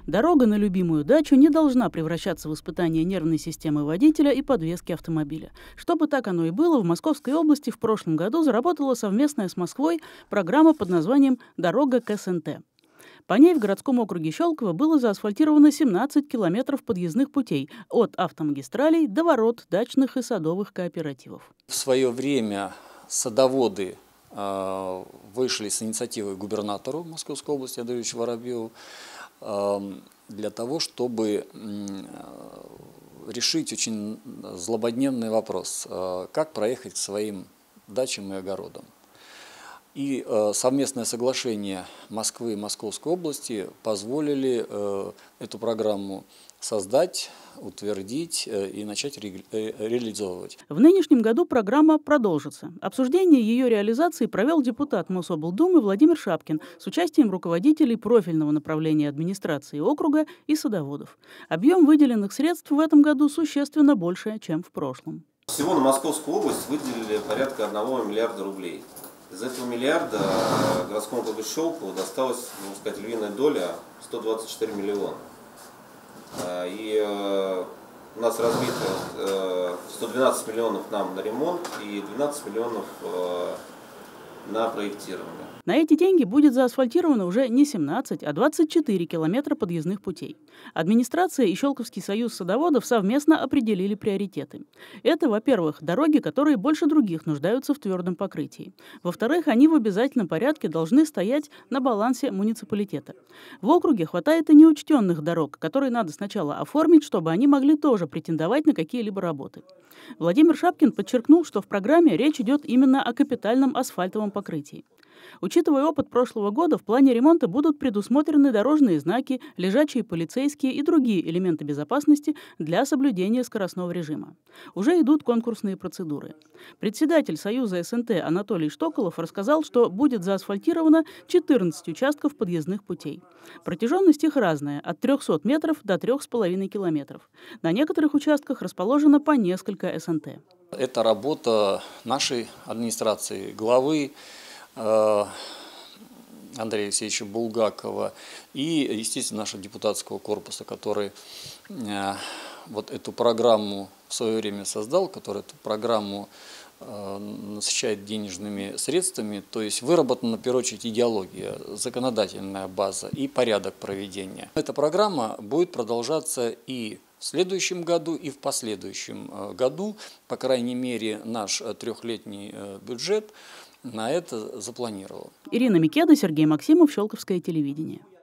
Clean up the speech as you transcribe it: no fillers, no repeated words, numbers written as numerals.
Дорога на любимую дачу не должна превращаться в испытание нервной системы водителя и подвески автомобиля. Чтобы так оно и было, в Московской области в прошлом году заработала совместная с Москвой программа под названием «Дорога к СНТ». По ней в городском округе Щелково было заасфальтировано 17 километров подъездных путей от автомагистралей до ворот дачных и садовых кооперативов. В свое время садоводы вышли с инициативой губернатору Московской области Андрею Ильичу Воробьеву для того, чтобы решить очень злободневный вопрос, как проехать к своим дачам и огородам. И совместное соглашение Москвы и Московской области позволили эту программу создать, утвердить и начать реализовывать. В нынешнем году программа продолжится. Обсуждение ее реализации провел депутат Мособлдумы Владимир Шапкин с участием руководителей профильного направления администрации округа и садоводов. Объем выделенных средств в этом году существенно больше, чем в прошлом. Всего на Московскую область выделили порядка 1 миллиарда рублей. Из этого миллиарда городскому округу Щелково досталась, можно сказать, львиная доля 124 миллиона. И у нас разбито 112 миллионов нам на ремонт и 12 миллионов на проектирование. На эти деньги будет заасфальтировано уже не 17, а 24 километра подъездных путей. Администрация и Щелковский союз садоводов совместно определили приоритеты. Это, во-первых, дороги, которые больше других нуждаются в твердом покрытии. Во-вторых, они в обязательном порядке должны стоять на балансе муниципалитета. В округе хватает и неучтенных дорог, которые надо сначала оформить, чтобы они могли тоже претендовать на какие-либо работы. Владимир Шапкин подчеркнул, что в программе речь идет именно о капитальном асфальтовом покрытии. Учитывая опыт прошлого года, в плане ремонта будут предусмотрены дорожные знаки, лежачие полицейские и другие элементы безопасности для соблюдения скоростного режима. Уже идут конкурсные процедуры. Председатель Союза СНТ Анатолий Штоколов рассказал, что будет заасфальтировано 14 участков подъездных путей. Протяженность их разная – от 300 метров до 3,5 километров. На некоторых участках расположено по несколько СНТ. Это работа нашей администрации, главы Андрея Алексеевича Булгакова и, естественно, нашего депутатского корпуса, который вот эту программу в свое время создал, который эту программу насыщает денежными средствами, то есть выработана, в первую очередь, идеология, законодательная база и порядок проведения. Эта программа будет продолжаться и в следующем году, и в последующем году, по крайней мере, наш трехлетний бюджет на это запланировал. Ирина Микеда, Сергей Максимов, Щелковское телевидение.